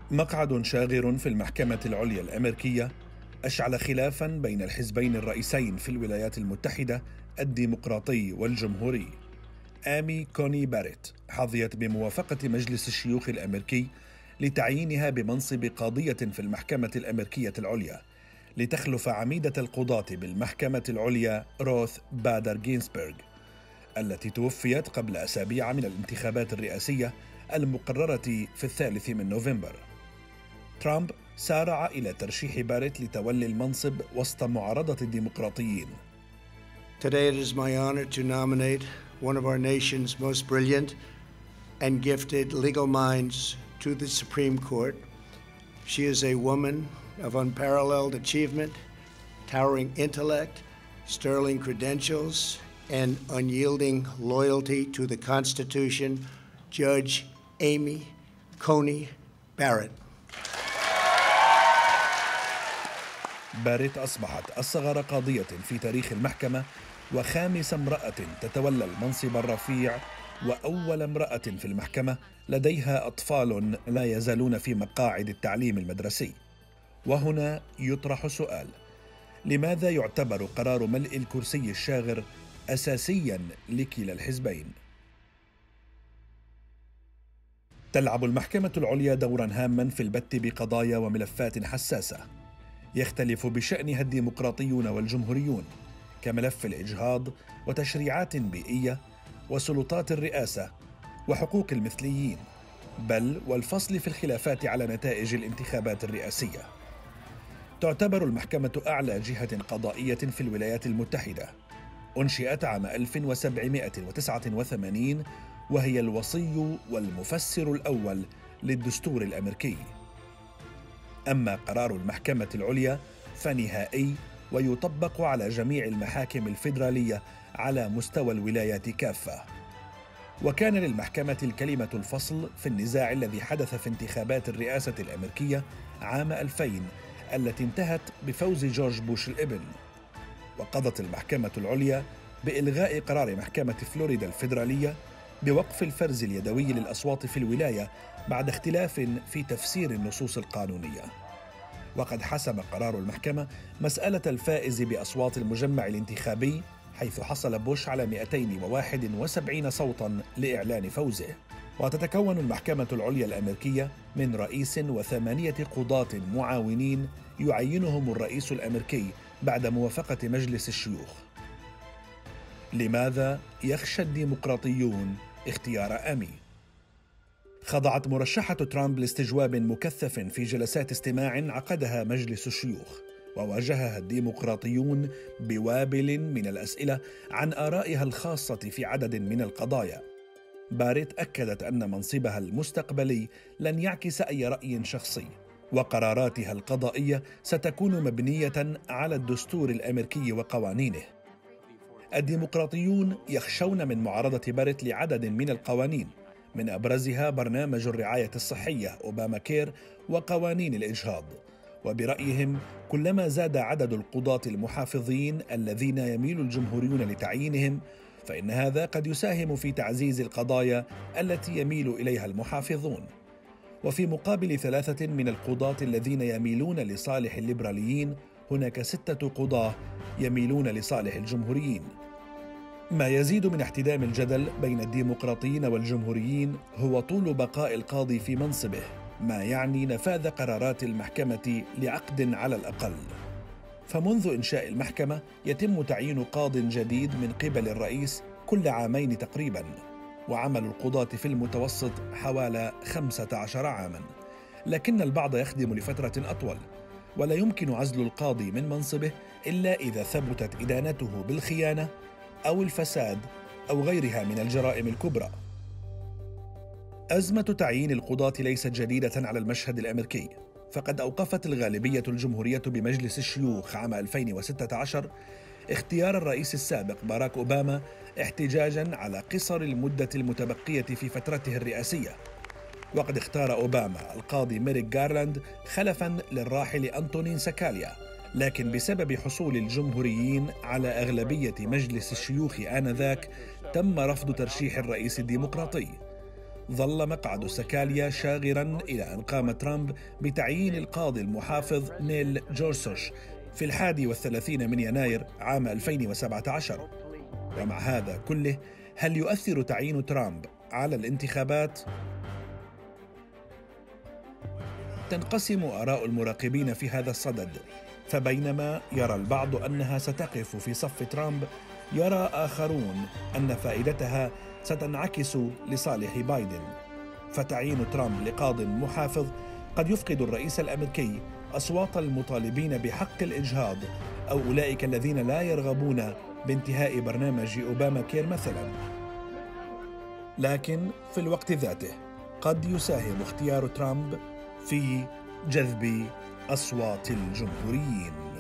مقعد شاغر في المحكمة العليا الأمريكية أشعل خلافاً بين الحزبين الرئيسين في الولايات المتحدة الديمقراطي والجمهوري. آمي كوني باريت حظيت بموافقة مجلس الشيوخ الأمريكي لتعيينها بمنصب قاضية في المحكمة الأمريكية العليا لتخلف عميدة القضاة بالمحكمة العليا روث بادر جينسبرغ التي توفيت قبل أسابيع من الانتخابات الرئاسية المقررة في 3 نوفمبر. ترامب سارع إلى ترشيح باريت لتولي المنصب وسط معارضة الديمقراطيين. Today it is my honor to nominate one of our nation's most brilliant and gifted legal minds to the Supreme Court. She is a woman of unparalleled achievement, towering intellect, sterling credentials, and unyielding loyalty to the Constitution, Judge Amy Coney Barrett. باريت أصبحت أصغر قاضية في تاريخ المحكمة وخامس امرأة تتولى المنصب الرفيع وأول امرأة في المحكمة لديها أطفال لا يزالون في مقاعد التعليم المدرسي. وهنا يطرح سؤال: لماذا يعتبر قرار ملء الكرسي الشاغر أساسياً لكلا الحزبين؟ تلعب المحكمة العليا دوراً هاماً في البت بقضايا وملفات حساسة يختلف بشأنها الديمقراطيون والجمهوريون، كملف الإجهاض وتشريعات بيئية وسلطات الرئاسة وحقوق المثليين، بل والفصل في الخلافات على نتائج الانتخابات الرئاسية. تعتبر المحكمة أعلى جهة قضائية في الولايات المتحدة. أنشئت عام 1789 وهي الوصي والمفسر الأول للدستور الأمريكي. أما قرار المحكمة العليا فنهائي ويطبق على جميع المحاكم الفيدرالية على مستوى الولايات كافة. وكان للمحكمة الكلمة الفصل في النزاع الذي حدث في انتخابات الرئاسة الأمريكية عام 2000 التي انتهت بفوز جورج بوش الابن. وقضت المحكمة العليا بإلغاء قرار محكمة فلوريدا الفيدرالية بوقف الفرز اليدوي للأصوات في الولاية بعد اختلاف في تفسير النصوص القانونية. وقد حسم قرار المحكمة مسألة الفائز بأصوات المجمع الانتخابي، حيث حصل بوش على 271 صوتاً لإعلان فوزه. وتتكون المحكمة العليا الأمريكية من رئيس و8 قضاة معاونين يعينهم الرئيس الأمريكي بعد موافقة مجلس الشيوخ. لماذا يخشى الديمقراطيون اختيار آمي؟ خضعت مرشحة ترامب لاستجواب مكثف في جلسات استماع عقدها مجلس الشيوخ، وواجهها الديمقراطيون بوابل من الأسئلة عن آرائها الخاصة في عدد من القضايا. باريت أكدت أن منصبها المستقبلي لن يعكس أي رأي شخصي، وقراراتها القضائية ستكون مبنية على الدستور الأمريكي وقوانينه. الديمقراطيون يخشون من معارضة باريت لعدد من القوانين، من أبرزها برنامج الرعاية الصحية أوباما كير وقوانين الإجهاض. وبرأيهم كلما زاد عدد القضاة المحافظين الذين يميل الجمهوريون لتعيينهم، فإن هذا قد يساهم في تعزيز القضايا التي يميل إليها المحافظون. وفي مقابل 3 من القضاة الذين يميلون لصالح الليبراليين، هناك 6 قضاة يميلون لصالح الجمهوريين. ما يزيد من احتدام الجدل بين الديمقراطيين والجمهوريين هو طول بقاء القاضي في منصبه، ما يعني نفاذ قرارات المحكمة لعقد على الأقل. فمنذ إنشاء المحكمة يتم تعيين قاض جديد من قبل الرئيس كل عامين تقريباً، وعمل القضاة في المتوسط حوالي 15 عاماً، لكن البعض يخدم لفترة أطول، ولا يمكن عزل القاضي من منصبه إلا إذا ثبتت إدانته بالخيانة أو الفساد أو غيرها من الجرائم الكبرى. أزمة تعيين القضاة ليست جديدة على المشهد الأمريكي، فقد أوقفت الغالبية الجمهورية بمجلس الشيوخ عام 2016 اختيار الرئيس السابق باراك أوباما احتجاجاً على قصر المدة المتبقية في فترته الرئاسية. وقد اختار أوباما القاضي ميريك جارلاند خلفاً للراحل أنتونين سكاليا، لكن بسبب حصول الجمهوريين على أغلبية مجلس الشيوخ آنذاك تم رفض ترشيح الرئيس الديمقراطي. ظل مقعد سكاليا شاغراً إلى أن قام ترامب بتعيين القاضي المحافظ نيل جورسوش في 31 من يناير عام 2017. ومع هذا كله، هل يؤثر تعيين ترامب على الانتخابات؟ تنقسم آراء المراقبين في هذا الصدد، فبينما يرى البعض أنها ستقف في صف ترامب، يرى آخرون أن فائدتها ستنعكس لصالح بايدن. فتعيين ترامب لقاض محافظ قد يفقد الرئيس الأمريكي أصوات المطالبين بحق الإجهاض أو أولئك الذين لا يرغبون بانتهاء برنامج أوباما كير مثلا. لكن في الوقت ذاته قد يساهم اختيار ترامب في جذب أصوات الجمهوريين.